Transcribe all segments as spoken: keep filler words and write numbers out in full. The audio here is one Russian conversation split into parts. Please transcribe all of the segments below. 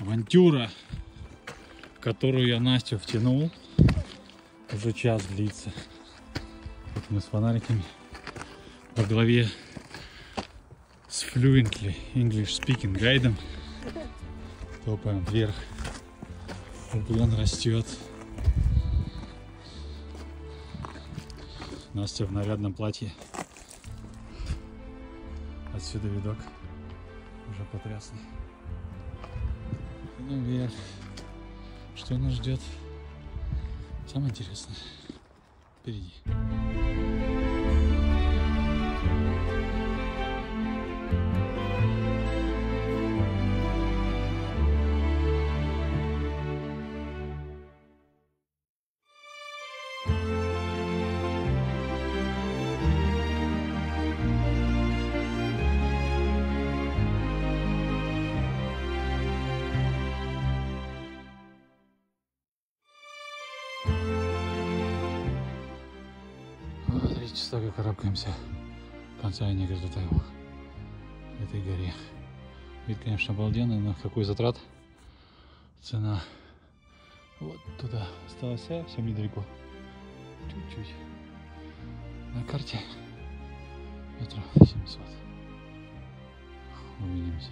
Авантюра, в которую я Настю втянул, уже час длится. Вот мы с фонариками во главе с Fluently English Speaking гайдом топаем вверх. Уклон растет. Настя в нарядном платье. Отсюда видок уже потрясный. Идем вверх. Что нас ждет? Самое интересное впереди. Три часа как карабкаемся в конце Негритаева, в этой горе. Вид, конечно, обалденный, но какой затрат, цена. Вот туда осталось совсем недалеко, чуть-чуть. На карте метров семьсот. Увидимся.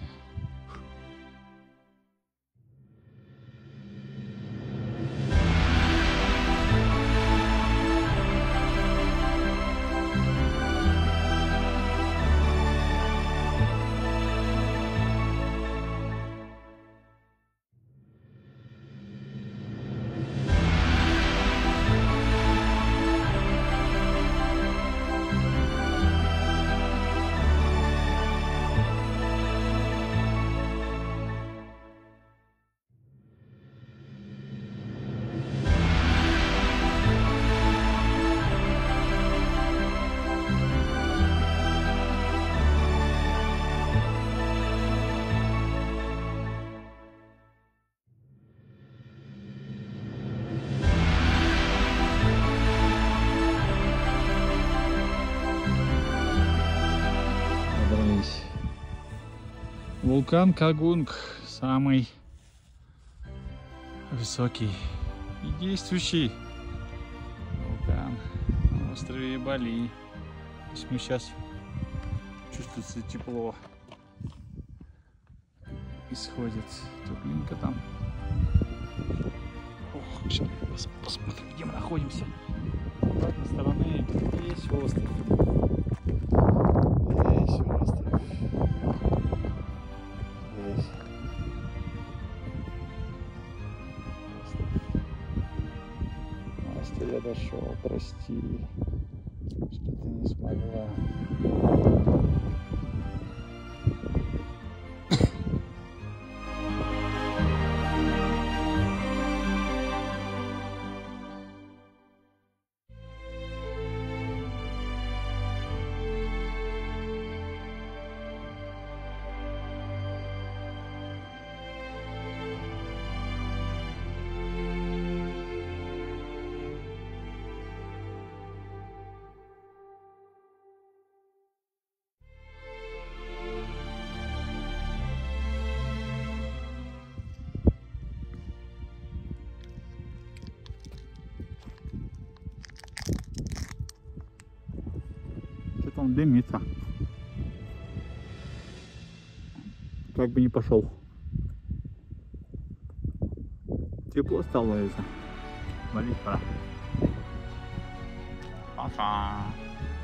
Вулкан Кагунг самый высокий и действующий вулкан на острове Бали. Здесь мы сейчас чувствуется тепло, исходит туплинка там. Ох, сейчас посмотрим, где мы находимся. С обратной стороны есть остров. Есть остров. Настя, я дошел, прости, что ты не смогла. Он дымится. Как бы не пошел. Тепло стало это. Валить пора. Папа.